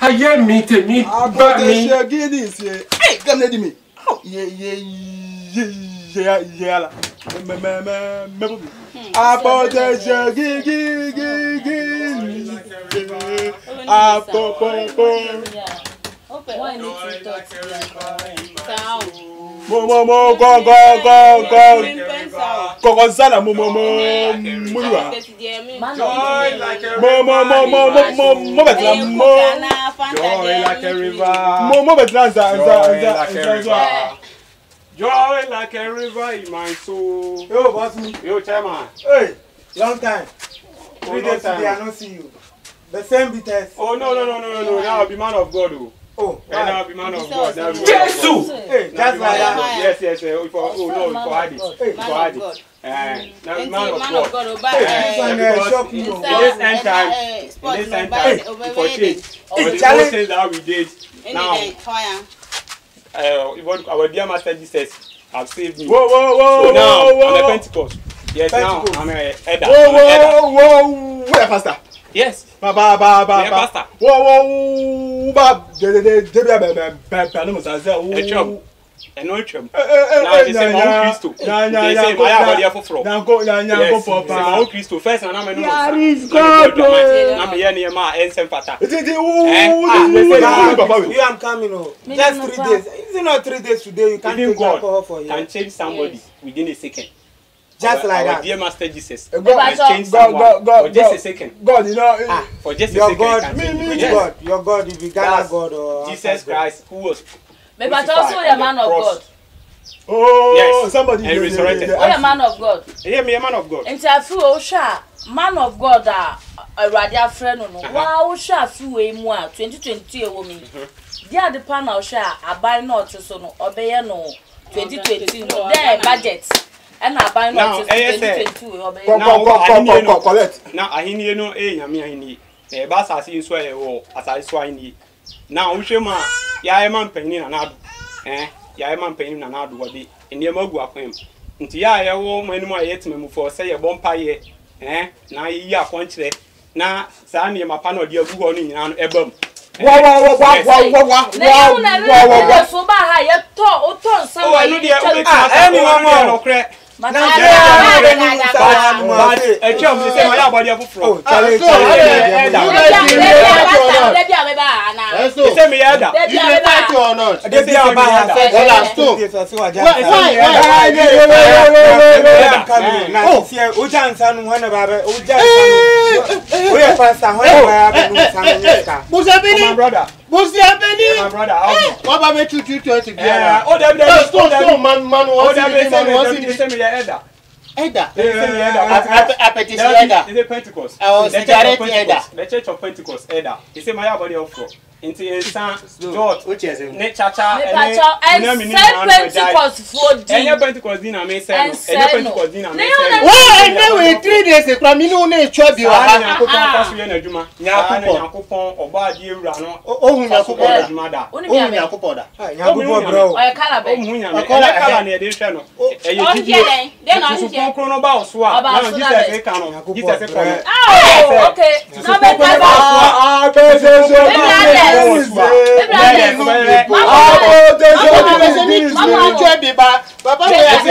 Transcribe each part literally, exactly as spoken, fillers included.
Haye me te me ba me. Hey, come let me. Oh, yeah, yeah, yeah, yeah. Me, me, me, me. About the gi gi gi gi. Apo po po. Why need to talk to them? Mo mo mo go go go go. Go go zala mo mo mo mo. Joy like a Mo mo mo mo mo mo mo betla mo. Joy like a river. Mo mo betla za za za za. Joy like a river in my soul. Yo, boss me. Yo, chairman. Hey, long time. Three long days time. today I don't see you. The same bitters. Oh no no no no no no! Now I'll be man of God. Oh, Oh, yeah, now I'll be man of God. Now I'll be man of Jesus! God. Hey, just like that. Yes yes yes. For oh no for Adi. For Adi. Eh, now man of God. Hey, this one uh, shock you. In this end time, in this end time, for change. For the whole things that we did now. Uh, what our dear Master Jesus have saved me. Whoa, whoa, whoa, so now whoa, whoa. I'm a Pentecost. Yes, Pentecost. now I'm a elder. Whoa, I'm a whoa, whoa, where pastor? Yes. Ba ba ba ba. Yeah, pastor. Whoa, whoa, ba. De de de de be be be be no musaze. Echom. Eno echom. Eh eh Now they say my Christo. Ya ya They ya. say my abodi afofro. Na go ya ya go for pa. My Christo first na me no. Yaris God. Na me ye ne ma ensem fata. It is Eh, you am coming oh. Just three days. Is it not three days today? You can't take alcohol for you. Can change somebody within a second. Just our, like our that. Dear Master Jesus. God, God, change God, God, God, for just a second. God, you know. Ah, for just a your second. God, Me, me, me, yes. God, your God, if you Ghana God or Jesus Christ, who was. But also a man of God. Oh, yes. Somebody and resurrected. Oh, a man of God. Yeah, me a man of God. And I feel Osha, man of God, a radical friend. Wow, Osha, few a more twenty twenty a woman. Yeah, the panel share, I buy not to so obey no twenty twenty, their budget. And I buy not twenty twenty-two. Now, collect. Now, I hear no a yammy, I need a bass as in swear or as I swine. Now, Ushema, ya man penny and ad, eh, ya man penny and ad what be in the Mogu of him. Until ya won't when my yet me for say a bonfire, eh, now ya quantity. Now, Sandy, my panel, dear Google in an ebum. Wow, wow, wow, wow, wow, wow, wow, wow, wow, wow. So bad, I thought, oh, so I know the anyone no crack. But I a job to say my body of fruit. Challenge. You say me either. You may fight or not. They be about Well, I'm still. Oh, see, Ujan San, one of our Ujan. We are fast. My brother. What's the happening? My brother. What about me two two twenty? Oh, them them. Oh, them man man Oh, what's them it? Man what's they say it? me Edda. Edda. They say me Edda. Appetite Edda. It's a Pentecost. Oh, The cigarette Edda. The Church of Pentecost Edda. They say my body of fruit. Into Saint George. Which is it? Ne chacha. and send Pentecost for D. And your Pentecost dinner may say. And your Pentecost dinner may say. Why I know in three days from me no name chop you Ah, are. Nyankopon faso ye na adwuma. Nyankopon oba ade ewura no. Ohun Nyankopon adwuma da. Ohun Nyankopon da. Nyankopon bro. O kala be. Ohun nya. E kala na e dey hwe no. E ye gidi. Then on so konkro no ba oso a. Na Jesus e ka no. Jesus e ko no. Oh, okay. No be ka ba. Ah, be so so. Papa,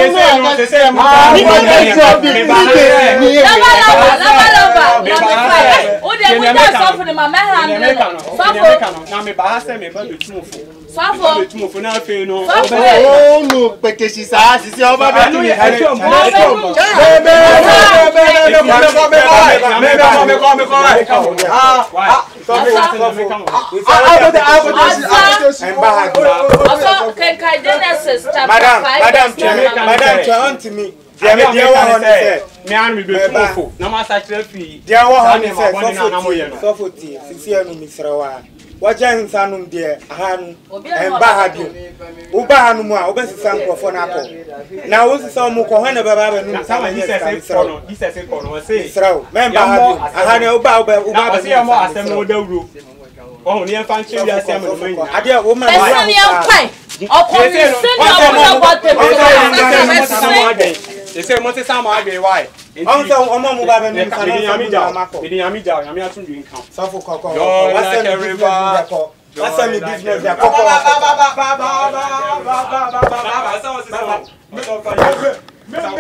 Madam, madam, madam, turn to me. Dear, dear one said, me and me be fufu. Na ma sa kire fi. Dear one said, so for tea, sincere no misrawa. Waja hinsanum dear, han, and bahadu. Ubahanu mo, oben sisan krofo na ko. Na wo sisan mo ko hana baba no sama Jesus e kono, Jesus e kono say. Israel, men bahadu. Ahane uba uba uba. Na say am asem no dawuro. Oh, ni en fan che wi asem no man. Ade wo man wa. Ọkọ mi se ni ọmọ na bote. They say mo say Sam Agbe why? On so omo mu ba be no nsa no yami ja me yami ja yami atun dwi nkan so for koko Yo, what's like the a river. what's the business there Ba koko ba ba ba ba ba ba ba ba ba ba so so so me so fa me me me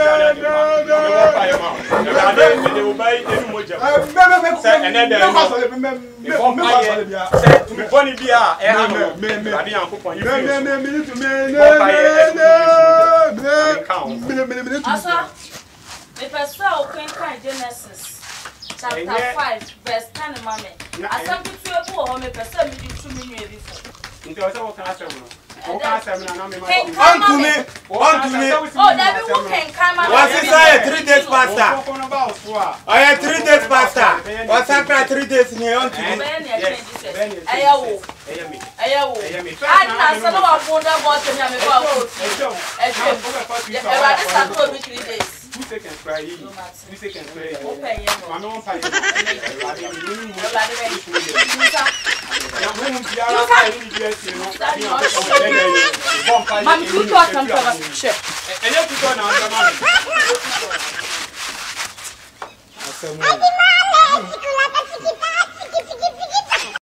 me me obey enu moja say another me boni bia e ha no me me ade yankopon you me me me to me me me me asa me pesa o kan Genesis chapter five verse ten mame asam tutu ebu ho me pesa me di tu me nwe befo nti o se wo kan asem no o kan asem na na me ma on to me on to me oh that be who can come out what's say three days pastor oh yeah three days pastor what's after three days ni on to me ayawo ayawo ana so no wa funda bo to me me ba ko e e wa dey start to be three days two seconds cry you two seconds cry you open yen no mama on pay you you na mo biara pa ni di esi no mam tu to atam to ba che enye tu to na anda ma asemu